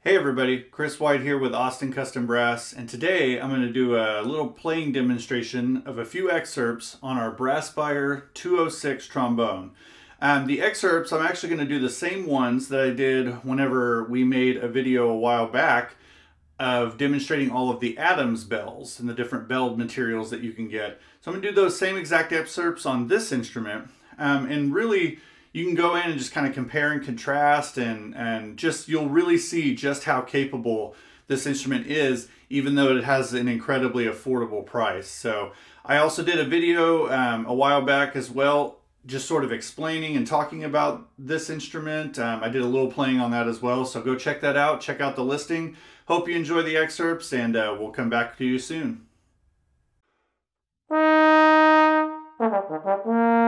Hey everybody, Chris White here with Austin Custom Brass, and today I'm going to do a little playing demonstration of a few excerpts on our Brasspire 206 trombone. The excerpts, I'm actually going to do the same ones that I did whenever we made a video a while back of demonstrating all of the Adams bells and the different belled materials that you can get. So I'm going to do those same exact excerpts on this instrument, and really you can go in and just kind of compare and contrast and just you'll really see just how capable this instrument is, even though it has an incredibly affordable price. So I also did a video a while back as well, just sort of explaining and talking about this instrument. I did a little playing on that as well, so go check that out. Check out the listing. Hope you enjoy the excerpts, and we'll come back to you soon.